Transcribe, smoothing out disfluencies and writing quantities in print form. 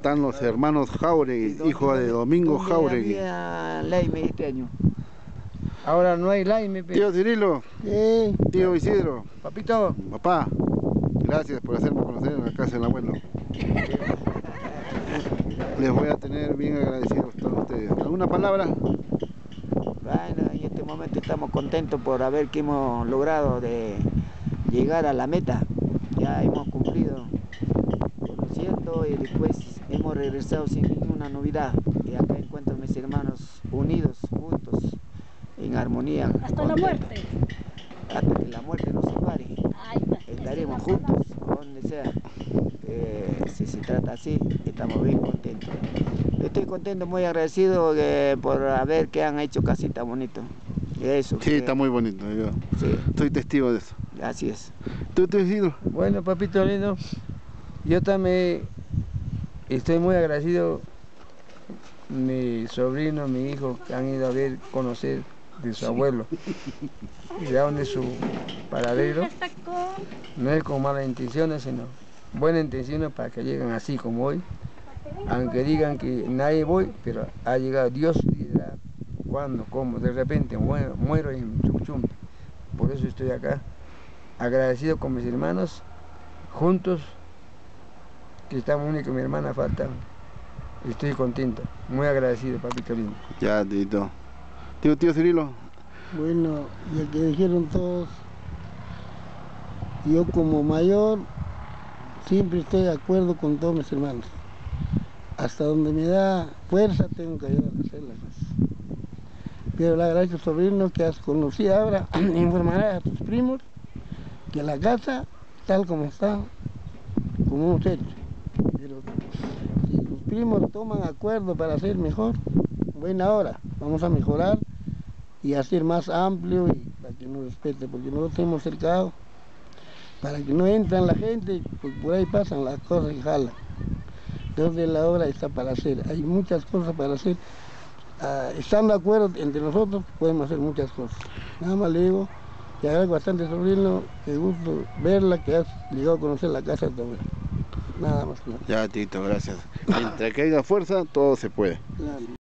están los hermanos Jauregui, hijos de Domingo Jauregui. Laime este año. Ahora no hay Laime. Tío Cirilo, tío Isidro, Papito. papá, gracias por hacerme conocer en la casa del abuelo. Les voy a tener bien agradecidos a todos ustedes. ¿Alguna palabra? Bueno, en este momento estamos contentos por haber que hemos logrado de llegar a la meta. Ya hemos cumplido conociendo y después hemos regresado sin ninguna novedad. Y acá encuentro a mis hermanos unidos, juntos, en armonía. Hasta la muerte. Hasta que la muerte nos separe. Estaremos juntos, donde sea. Si se trata así, estamos bien contentos. Estoy contento, muy agradecido por ver que han hecho casita bonito. Eso, sí, está muy bonito. Yo soy testigo de eso. Así es. ¿Tú te has ido? Bueno, papito lindo, yo también estoy muy agradecido. Mi sobrino, mi hijo, que han ido a ver, conocer de su abuelo. Y de dónde es su paradero. No es con malas intenciones, sino buenas intenciones para que lleguen así como hoy. Aunque digan que nadie voy, pero ha llegado Dios y dirá cuándo, cómo, de repente muero en Chuchum. Por eso estoy acá, agradecido con mis hermanos, juntos, que estamos únicos, mi hermana falta. Estoy contento, muy agradecido, papito lindo. Ya, Tito. Tío Cirilo. Bueno, ya que dijeron todos, yo como mayor siempre estoy de acuerdo con todos mis hermanos. Hasta donde me da fuerza tengo que ayudar a hacer las cosas. Pero le agradezco, sobrino, que has conocido ahora, informarás a tus primos que la casa, tal como está, como hemos hecho. Pero si tus primos toman acuerdo para hacer mejor, buena hora, vamos a mejorar y hacer más amplio y para que nos respete, porque nosotros hemos cercado para que no entren la gente, porque por ahí pasan las cosas y jalan. Entonces la obra está para hacer, hay muchas cosas para hacer. Estando de acuerdo entre nosotros podemos hacer muchas cosas. Nada más le digo que agradezco bastante, sobrino, que gusto verla, que has llegado a conocer la casa de tu abuelo. Nada más. Ya, Tito, gracias. Mientras que haya fuerza, todo se puede. Claro.